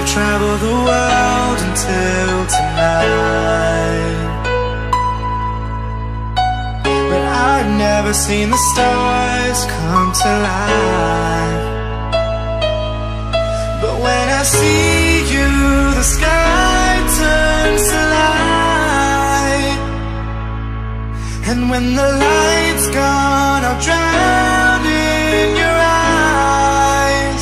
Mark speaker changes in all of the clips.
Speaker 1: I've traveled the world until tonight, but I've never seen the stars come to life. But when I see you, the sky turns to light, and when the light's gone, I'll drown in your eyes.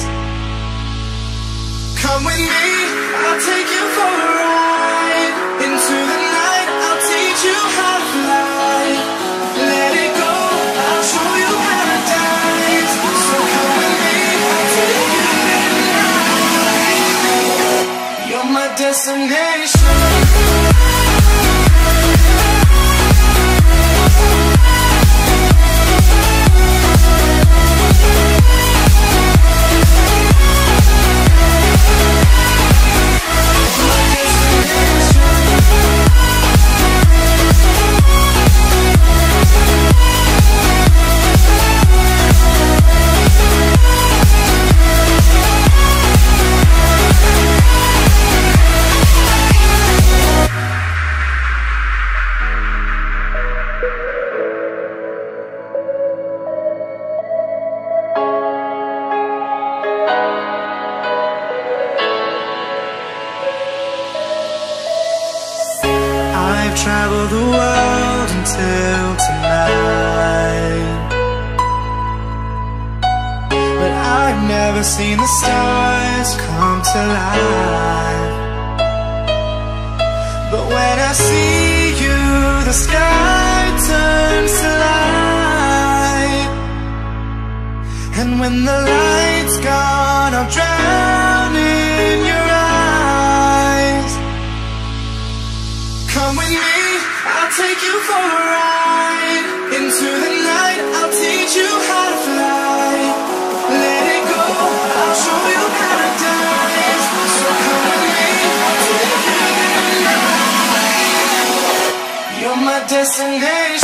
Speaker 1: Come with me, I'll take you for a ride. Into the night, I'll teach you how to fly. Let it go, I'll show you paradise. So come with me, I'll take you midnight. You're my destination. I've traveled the world until tonight, but I've never seen the stars come to life. But when I see you, the sky turns to light, and when the light's gone, I'll drown in your eyes. Come with me, I'll take you for a ride. Into the night, I'll teach you how to fly. Let it go, I'll show you paradise. So come with me, I'll take you midnight. You're my destination.